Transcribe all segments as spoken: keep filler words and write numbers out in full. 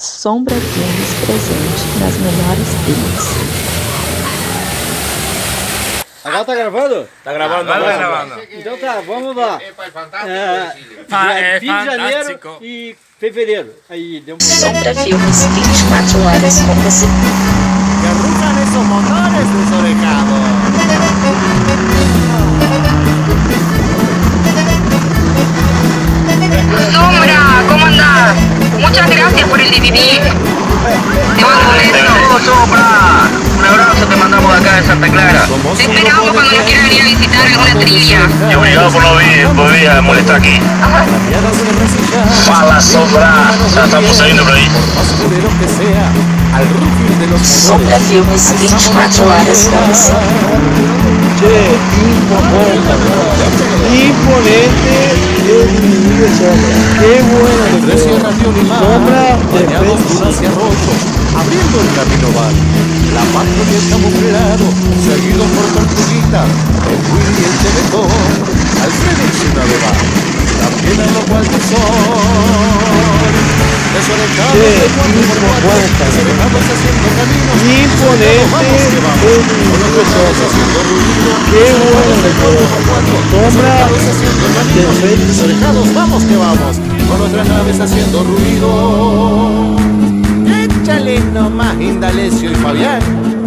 Sombra Games presente nas melhores builds. Agora tá gravando? Tá gravando, ah, tá gravando. gravando. Então tá, vamos lá. É, é fim de janeiro e fevereiro. Aí deu um... Sombra Filmes, vinte e quatro horas com você. ¡Que rujan esos motores desorejados! Sombra, ¿cómo andás? Muchas gracias por el D V D. Te mando un beso. Sombra! Un abrazo te mandamos acá de Santa Clara. Te esperamos cuando nos quieras venir a visitar alguna trivia. Y obligado por no vir, por vir a molestar aquí. Fala, Sombra! Ya estamos saliendo por ahí. Sombra Filmes, vinte e quatro horas com você. Che, imponente el de Sombra. Qué buena de Sombra de hacia Rosso, abriendo el camino van. La patria que está lado, seguido por Tortuguita, el Willy y el Teletón, Alfredo y su nave va, también a los cual son. Desorejados de cuatro por cuatro, desorejados haciendo caminos, imponente vamos que vamos, con los deseos haciendo ruido, qué bueno de Sombra haciendo caminos, desorejados, vamos que vamos, con nuestras naves haciendo ruido. Échale nomás, Indalecio y Fabián.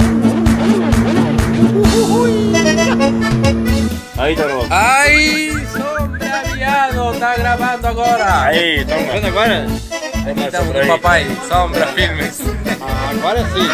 Ahí está grabando. ¡Ay! Sombra viado, está grabando agora. Aí, estamos gravando agora? Aqui estamos com o papai, Sombra Filmes. Ah, agora sim.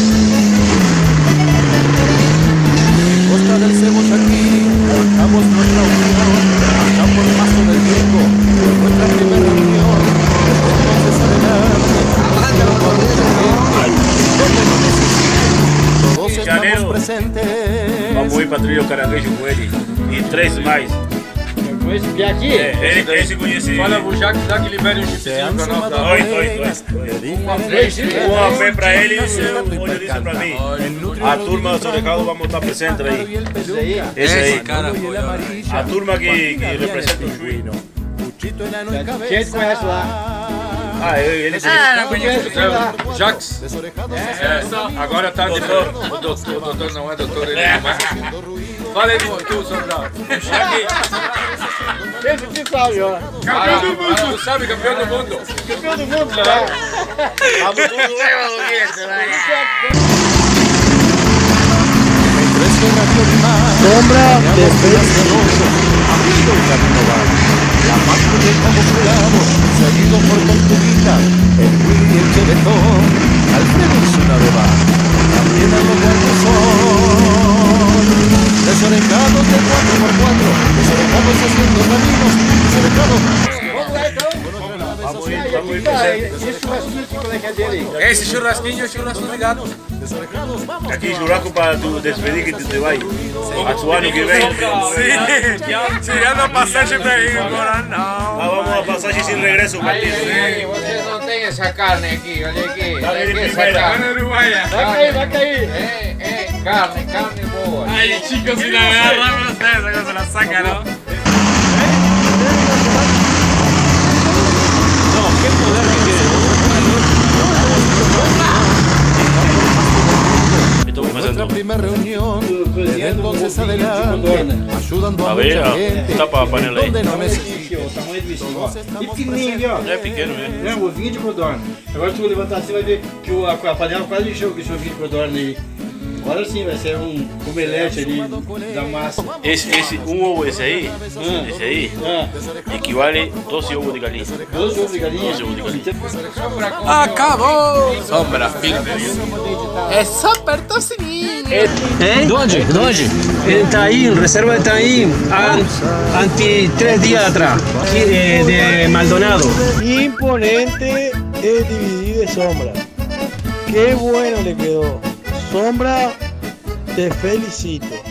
Costa del Cebolla aquí, marcamos nuestra unión, marchamos el paso del tiempo, nuestra primera reunión, entonces adelante, con mucha gente, donde no necesito, todos estamos presentes. Vamos ir para Trilho Caranguejo com ele e três mais. Com esse pé aqui? É, ele, esse conhece. Fala pro Jacques lá que libere um chipzinho pra nós. Dois, dois, dois. Um pé pra ele e um olhista pra mim. A turma do Sorecado vamos estar presente aí. Esse aí? Esse aí. Cara, A turma que, que representa o Chuí. Quem te conhece lá? Ah, ele é Ah, não conheço, conheço. lá. O Jacques. É, agora tá de Doutor. O doutor, o doutor não é doutor, ele é mais. Fala aí, tu, Sombra. Esse que sabe, ó. Campeão do mundo. Tu sabe, campeão do mundo. Campeão do mundo, tá? Vamos tudo, Sombra de abriendo el camino va. La patria que está lado, seguido por Tortuguita, el Willy y el Teletón, Alfredo y su nave va. También a los cuatro son. Desorejados de cuatro por cuatro, desorejados haciendo caminos, desorejados. Vamos lá então. Vamos ir, vamos ir Tá, presente. esse churrasquinho aqui, como é que é dele aí? Esse churrasquinho é o churrasco ligado. Desorejados, vamos. Aqui, churrasco para tu despedir que tu te vai. A tu ano que vem. Sim, tirando a passagem pra ir agora não. Ah, vamos a passagem sem regresso, partido. Vocês não têm essa carne aqui, olha aqui. Carne de Olha aqui essa primeira. carne. Uruguaia. Vai cair, vai cair. É, é, carne, carne boa. Ay, chicos, si la agarran ustedes, acá se la sacan, ¿no? Nuestra primera reunión, desde entonces adelante, ayudando a A ver, mucha ó, gente, tapa a panela aí. donde no necesita. Aqui, ó, o tamanho do bichinho, ó. Todos E estamos pequenininho aqui, ó. É pequeno mesmo. É, um ovinho de codorna. Agora se tu levantar assim, vai ver que o, a, a panela quase encheu com esse ovinho de codorna aí. Agora sim, vai ser um omelete ali da massa. Esse, esse, um ovo esse aí, esse aí, Ah, equivale a doze ovos de galinha. doze ovos de galinha. doze ovos de galinha. Acabou! Sombra Filmes. É só apertar o sininho. ¿De onde? ¿De onde? En Taín, reserva de Taín, an, anti tres días atrás, eh, de Maldonado. Imponente el D V D de Sombra. Qué bueno le quedó. Sombra, te felicito.